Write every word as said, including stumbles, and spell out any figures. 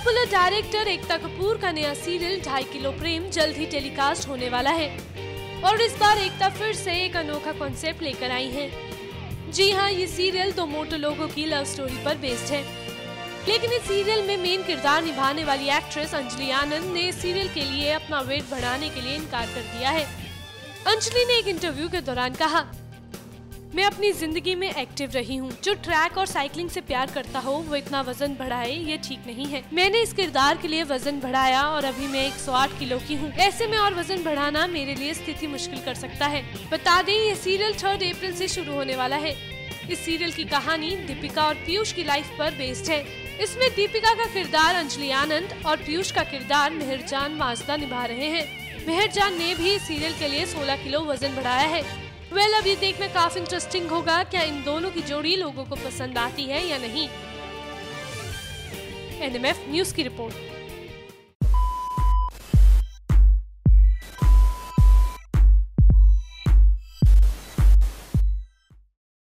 Popular director Ekta Kapoor का नया serial ढाई किलो प्रेम जल्द ही टेलीकास्ट होने वाला है और इस बार एकता फिर से एक अनोखा कॉन्सेप्ट लेकर आई हैं। जी हाँ, ये सीरियल दो मोटे लोगों की लव स्टोरी पर बेस्ड है, लेकिन इस सीरियल में मेन किरदार निभाने वाली एक्ट्रेस अंजलि आनंद ने इस सीरियल के लिए अपना वेट बढ़ाने के लिए इनकार कर दिया है। अंजलि ने एक इंटरव्यू के दौरान कहा, मैं अपनी जिंदगी में एक्टिव रही हूँ। जो ट्रैक और साइकिलिंग से प्यार करता हो वो इतना वजन बढ़ाए, ये ठीक नहीं है। मैंने इस किरदार के लिए वजन बढ़ाया और अभी मैं एक सौ आठ किलो की हूँ। ऐसे में और वजन बढ़ाना मेरे लिए स्थिति मुश्किल कर सकता है। बता दें, ये सीरियल थर्ड अप्रैल से शुरू होने वाला है। इस सीरियल की कहानी दीपिका और पीयूष की लाइफ पर बेस्ड है। इसमें दीपिका का किरदार अंजलि आनंद और पीयूष का किरदार मेहरजान माजदा निभा रहे हैं। मेहरजान ने भी इस सीरियल के लिए सोलह किलो वजन बढ़ाया है। वेल, अब ये देखना काफी इंटरेस्टिंग होगा क्या इन दोनों की जोड़ी लोगों को पसंद आती है या नहीं। एन एम एफ न्यूज की रिपोर्ट।